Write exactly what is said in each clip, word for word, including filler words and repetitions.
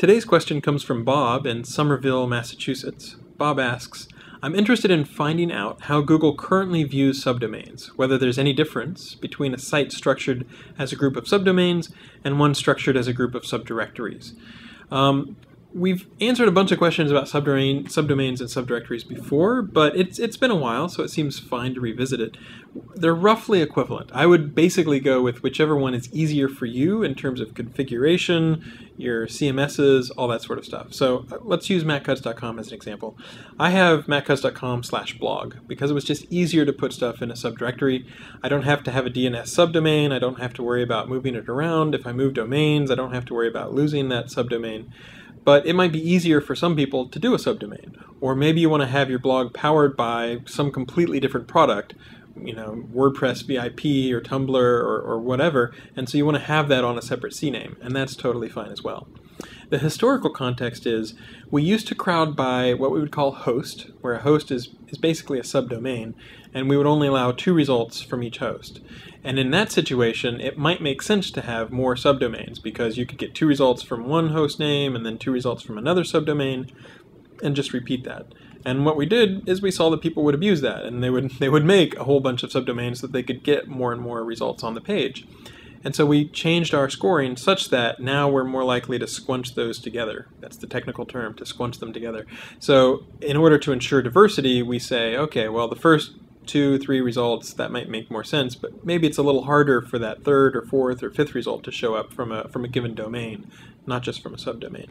Today's question comes from Bob in Somerville, Massachusetts. Bob asks, I'm interested in finding out how Google currently views subdomains, whether there's any difference between a site structured as a group of subdomains and one structured as a group of subdirectories. Um, We've answered a bunch of questions about subdomain, subdomains and subdirectories before, but it's, it's been a while, so it seems fine to revisit it. They're roughly equivalent. I would basically go with whichever one is easier for you in terms of configuration, your C M Ss, all that sort of stuff. So uh, let's use matt cutts dot com as an example. I have matt cutts dot com slash blog because it was just easier to put stuff in a subdirectory. I don't have to have a D N S subdomain. I don't have to worry about moving it around. If I move domains, I don't have to worry about losing that subdomain. But it might be easier for some people to do a subdomain. Or maybe you want to have your blog powered by some completely different product, you know, WordPress V I P or Tumblr or, or whatever, and so you want to have that on a separate C name, and that's totally fine as well. The historical context is we used to crowd by what we would call host, where a host is, is basically a subdomain, and we would only allow two results from each host. And in that situation, it might make sense to have more subdomains because you could get two results from one host name and then two results from another subdomain and just repeat that. And what we did is we saw that people would abuse that, and they would, they would make a whole bunch of subdomains so that they could get more and more results on the page. And so we changed our scoring such that now we're more likely to squunch those together. That's the technical term, to squunch them together. So in order to ensure diversity, we say, okay, well, the first two, three results, that might make more sense, but maybe it's a little harder for that third or fourth or fifth result to show up from a, from a given domain, not just from a subdomain.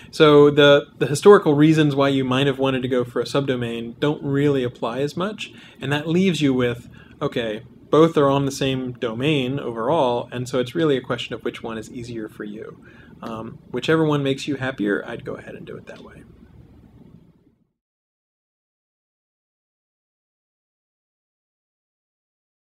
So the, the historical reasons why you might have wanted to go for a subdomain don't really apply as much, and that leaves you with, okay, both are on the same domain overall, and so it's really a question of which one is easier for you. Um, whichever one makes you happier, I'd go ahead and do it that way.